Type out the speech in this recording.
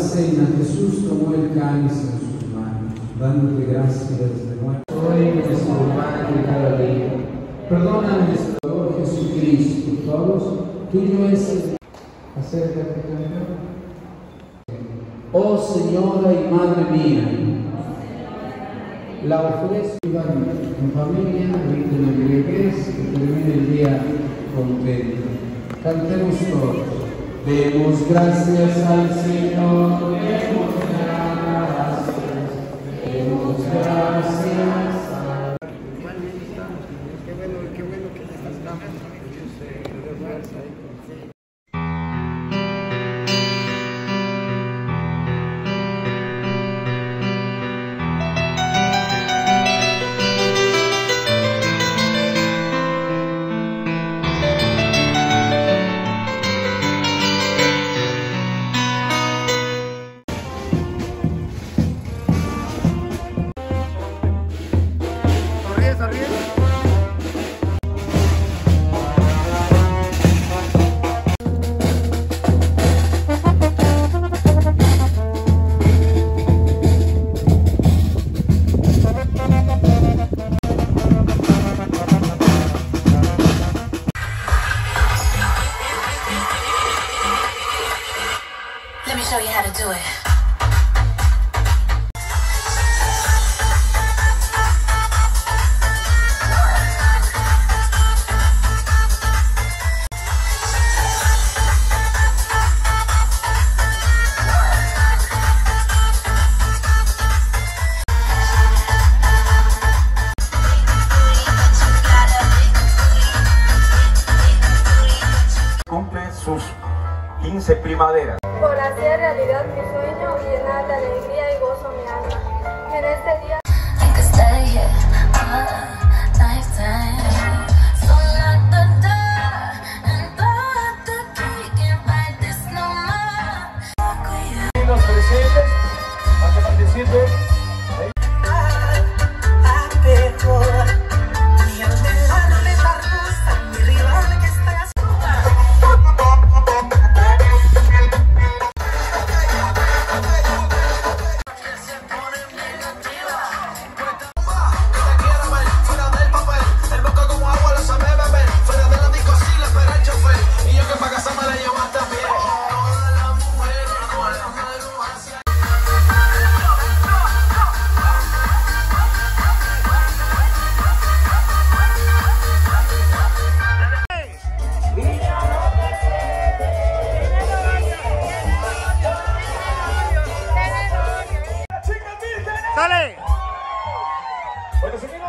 cena, Jesús tomó el cáliz en sus manos, dándote gracias de nuevo. Hoy nuestro pan de cada día. Perdona nuestro Señor Jesucristo, todos, tuyo es el... Acércate, Señor. Oh Señora y Madre mía, la ofrezco en familia, en la embriaguez, que termine el día contento. Cantemos todos. Demos gracias al Señor, demos gracias, demos gracias. Qué bueno que estás cantando. Let me show you how to do it. Cumple sus 15 primaveras. Por hacer realidad mi sueño y llenar de alegría y gozo mi alma. En este día Los presentes, para que participen. ¡Sale! Bueno,